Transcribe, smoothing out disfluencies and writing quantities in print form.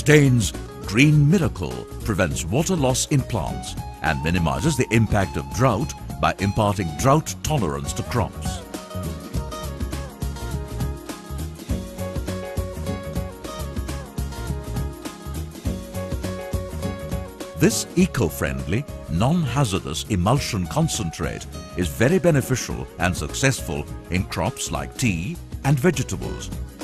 Stain's Green Miracle prevents water loss in plants and minimizes the impact of drought by imparting drought tolerance to crops. This eco-friendly, non-hazardous emulsion concentrate is very beneficial and successful in crops like tea and vegetables